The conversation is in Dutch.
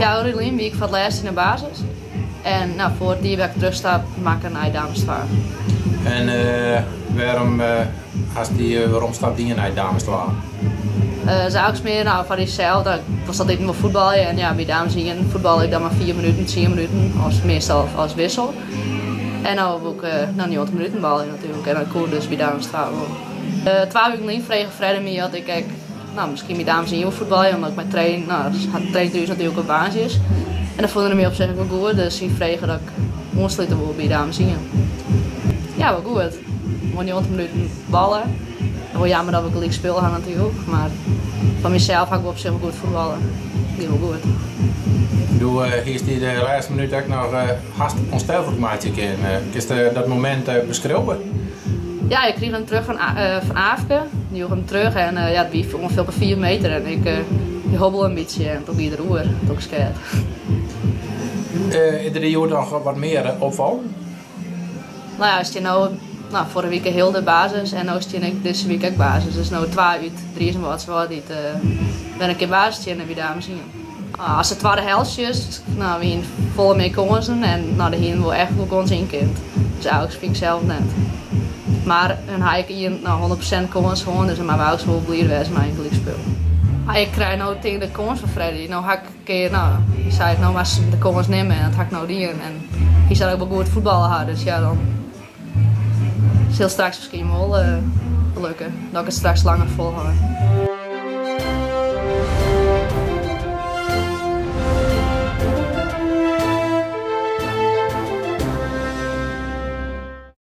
jaar geleden ben ik voor het laatst in de basis. En nou, voor die week terugstap maak ik een dames 12. En waarom staat die in dames 12? Zelfs meer nou, van diezelfde. Ik was altijd wel voetballen en ja, bij dames in voetbal ik dan maar 4 minuten, 10 minuten, meestal als wissel. En nou heb ik 90 minuten ballen natuurlijk en dan kon dus bij dames 12. 12 weken geleden vregen Fred en mij dat ik misschien bij dames in wil voetballen, omdat ik mijn train, traint natuurlijk op basis. En dan vonden ze me op zich wel goed, dus die vregen dat ik ontsluiten wil bij dames in. Ja, wel goed. Gewoon 90 minuten ballen. Wel jammer dat we gelijk spelen gaan natuurlijk, maar van mezelf ga ik op zich wel goed voetballen. Die wel goed. Hier is die de laatste minuut ook nog haast onstelformatie in. Is dat moment beschreven? Ja, ik kreeg hem terug van Aafke. Die joeg hem terug en het was ongeveer op 4 meter en ik hobbel een beetje en toen ben je de roer. Toen scared. Is er die nog wat meer opvallen? Nou ja, is die nou vorige week heel de basis en nu is die deze week ook basis. Dus nu 2 uit 3 is wat ben ik in basis en wie dames zien. Als het tweede helftjes, we hebben volle mee kansen en de heen wil echt goed kans in kind. Dus eigenlijk vind ik zelf net. Maar dan ga ik hier 100% kans gewoon, dus maar wou ik wel blij wezen met mijn gelijkspel. Ik krijg nu tegen de kans van Freddy. Nou ga ik een keer, zei ik maar de kans nemen en dat ga ik nou die en hij zou ook wel goed voetballen hebben, dus ja dan is heel straks misschien wel lukken dat ik het straks langer volhoud.